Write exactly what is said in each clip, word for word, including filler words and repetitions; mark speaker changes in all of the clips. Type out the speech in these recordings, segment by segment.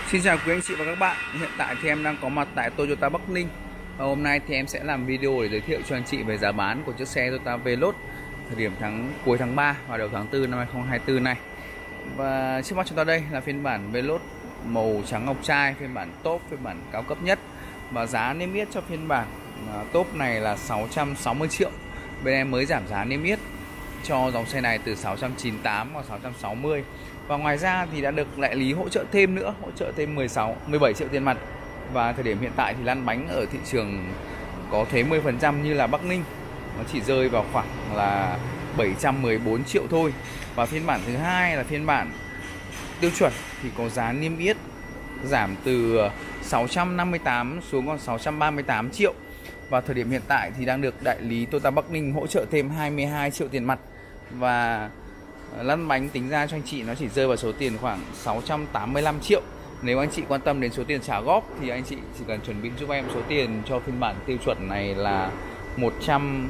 Speaker 1: Xin chào quý anh chị và các bạn. Hiện tại thì em đang có mặt tại Toyota Bắc Ninh. Và hôm nay thì em sẽ làm video để giới thiệu cho anh chị về giá bán của chiếc xe Toyota Veloz thời điểm tháng cuối tháng ba và đầu tháng tư năm hai nghìn không trăm hai mươi tư này. Và trước mắt chúng ta đây là phiên bản Veloz màu trắng ngọc trai, phiên bản top, phiên bản cao cấp nhất. Và giá niêm yết cho phiên bản top này là sáu trăm sáu mươi triệu. Bên em mới giảm giá niêm yết cho dòng xe này từ sáu trăm chín mươi tám và sáu trăm sáu mươi. Và ngoài ra thì đã được đại lý hỗ trợ thêm nữa, hỗ trợ thêm mười sáu, mười bảy triệu tiền mặt. Và thời điểm hiện tại thì lăn bánh ở thị trường có thuế mười phần trăm như là Bắc Ninh, nó chỉ rơi vào khoảng là bảy trăm mười bốn triệu thôi. Và phiên bản thứ hai là phiên bản tiêu chuẩn thì có giá niêm yết giảm từ sáu trăm năm mươi tám xuống còn sáu trăm ba mươi tám triệu. Và thời điểm hiện tại thì đang được đại lý Toyota Bắc Ninh hỗ trợ thêm hai mươi hai triệu tiền mặt. Và lăn bánh tính ra cho anh chị nó chỉ rơi vào số tiền khoảng sáu trăm tám mươi lăm triệu. Nếu anh chị quan tâm đến số tiền trả góp thì anh chị chỉ cần chuẩn bị giúp em số tiền cho phiên bản tiêu chuẩn này là một trăm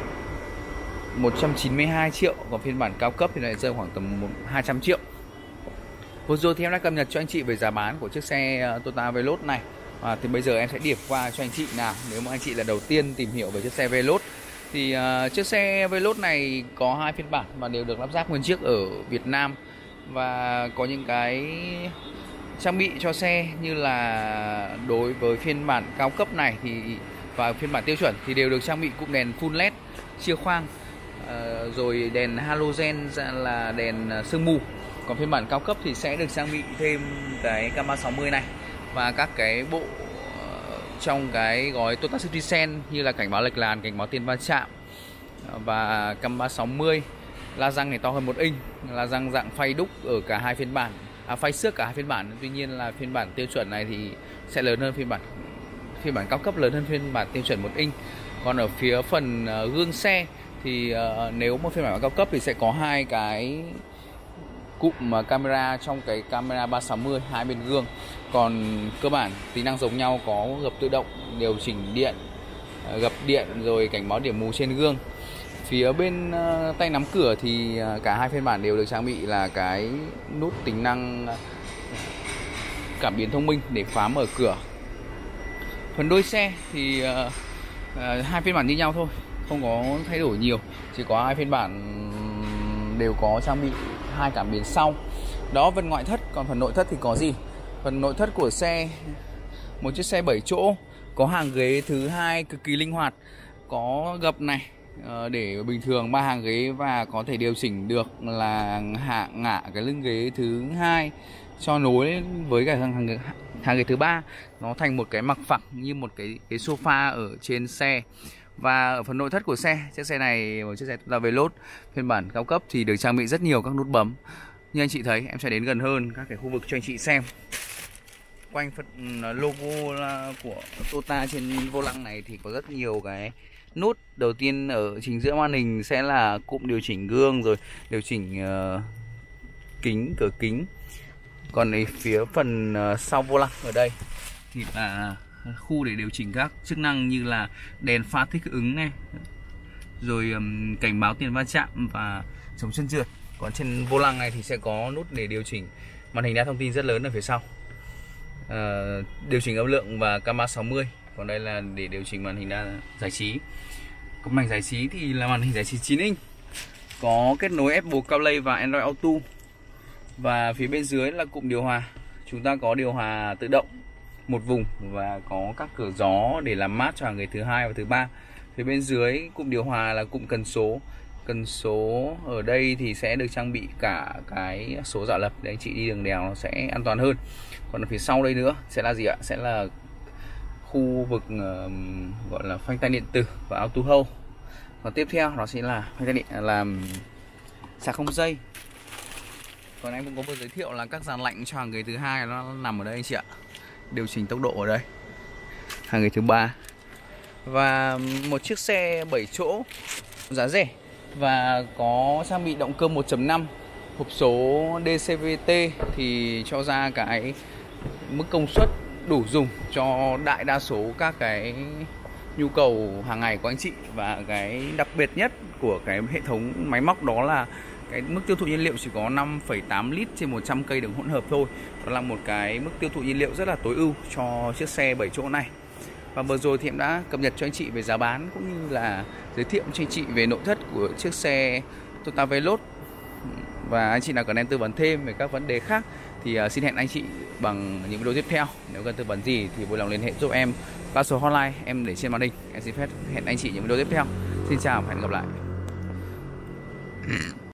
Speaker 1: chín mươi hai triệu. Còn phiên bản cao cấp thì lại rơi khoảng tầm hai trăm triệu. Vừa rồi thì em đã cập nhật cho anh chị về giá bán của chiếc xe Toyota Veloz này. À, thì bây giờ em sẽ điểm qua cho anh chị nào. Nếu mà anh chị là đầu tiên tìm hiểu về chiếc xe Veloz thì uh, chiếc xe Veloz này có hai phiên bản và đều được lắp ráp nguyên chiếc ở Việt Nam. Và có những cái trang bị cho xe như là đối với phiên bản cao cấp này thì và phiên bản tiêu chuẩn thì đều được trang bị cụm đèn full led chia khoang, uh, rồi đèn halogen là đèn sương mù. Còn phiên bản cao cấp thì sẽ được trang bị thêm cái cam ba sáu mươi này và các cái bộ trong cái gói Toyota Citizen như là cảnh báo lệch làn, cảnh báo tiền va chạm và cam ba sáu mươi. La răng này to hơn một inch, la răng dạng phay đúc ở cả hai phiên bản, à, phay xước cả hai phiên bản. Tuy nhiên là phiên bản tiêu chuẩn này thì sẽ lớn hơn phiên bản phiên bản cao cấp, lớn hơn phiên bản tiêu chuẩn một inch. Còn ở phía phần uh, gương xe thì uh, nếu một phiên bản cao cấp thì sẽ có hai cái cụm camera trong cái camera ba sáu mươi hai bên gương. Còn cơ bản tính năng giống nhau, có gập tự động, điều chỉnh điện, gập điện, rồi cảnh báo điểm mù trên gương. Phía bên uh, tay nắm cửa thì uh, cả hai phiên bản đều được trang bị là cái nút tính năng cảm biến thông minh để khóa mở cửa. Phần đuôi xe thì uh, uh, hai phiên bản như nhau thôi, không có thay đổi nhiều, chỉ có hai phiên bản đều có trang bị hai cảm biến sau. Đó, phần ngoại thất. Còn phần nội thất thì có gì? Phần nội thất của xe, một chiếc xe bảy chỗ, có hàng ghế thứ hai cực kỳ linh hoạt, có gập này để bình thường ba hàng ghế và có thể điều chỉnh được là hạ ngả cái lưng ghế thứ hai cho nối với cả hàng ghế, hàng ghế thứ ba, nó thành một cái mặc phẳng như một cái cái sofa ở trên xe. Và ở phần nội thất của xe, chiếc xe này, một chiếc xe Toyota Veloz phiên bản cao cấp thì được trang bị rất nhiều các nút bấm. Như anh chị thấy, em sẽ đến gần hơn các cái khu vực cho anh chị xem. Quanh phần logo của Toyota trên vô lăng này thì có rất nhiều cái nút. Đầu tiên ở chính giữa màn hình sẽ là cụm điều chỉnh gương, rồi điều chỉnh uh, kính, cửa kính. Còn ở phía phần uh, sau vô lăng ở đây thì là khu để điều chỉnh các chức năng như là đèn pha thích ứng này, rồi um, cảnh báo tiền va chạm và chống chân trượt. Còn trên vô lăng này thì sẽ có nút để điều chỉnh màn hình đa thông tin rất lớn ở phía sau, uh, điều chỉnh âm lượng và cam ba sáu mươi. Còn đây là để điều chỉnh màn hình đa giải trí. Còn màn giải trí thì là màn hình giải trí chín inch, có kết nối Apple CarPlay và Android Auto. Và phía bên dưới là cụm điều hòa, chúng ta có điều hòa tự động một vùng và có các cửa gió để làm mát cho hàng ghế thứ hai và thứ ba. Phía bên dưới cụm điều hòa là cụm cần số. Cần số ở đây thì sẽ được trang bị cả cái số giả lập để anh chị đi đường đèo nó sẽ an toàn hơn. Còn ở phía sau đây nữa sẽ là gì ạ? Sẽ là khu vực uh, gọi là phanh tay điện tử và auto hold. Còn tiếp theo nó sẽ là phanh tay điện làm sạc không dây. Còn em cũng có vừa giới thiệu là các dàn lạnh cho hàng ghế thứ hai nó nằm ở đây anh chị ạ. Điều chỉnh tốc độ ở đây. Hàng ghế thứ ba. Và một chiếc xe bảy chỗ giá rẻ và có trang bị động cơ một chấm năm, hộp số đê xê vê tê thì cho ra cái mức công suất đủ dùng cho đại đa số các cái nhu cầu hàng ngày của anh chị. Và cái đặc biệt nhất của cái hệ thống máy móc đó là cái mức tiêu thụ nhiên liệu chỉ có năm phẩy tám lít trên một trăm cây đường hỗn hợp thôi. Đó là một cái mức tiêu thụ nhiên liệu rất là tối ưu cho chiếc xe bảy chỗ này. Và vừa rồi thì em đã cập nhật cho anh chị về giá bán cũng như là giới thiệu cho anh chị về nội thất của chiếc xe Toyota Veloz. Và anh chị nào cần em tư vấn thêm về các vấn đề khác thì uh, xin hẹn anh chị bằng những video tiếp theo. Nếu cần tư vấn gì thì vui lòng liên hệ giúp em qua số hotline em để trên màn hình. Em xin phép hẹn anh chị những video tiếp theo. Xin chào và hẹn gặp lại.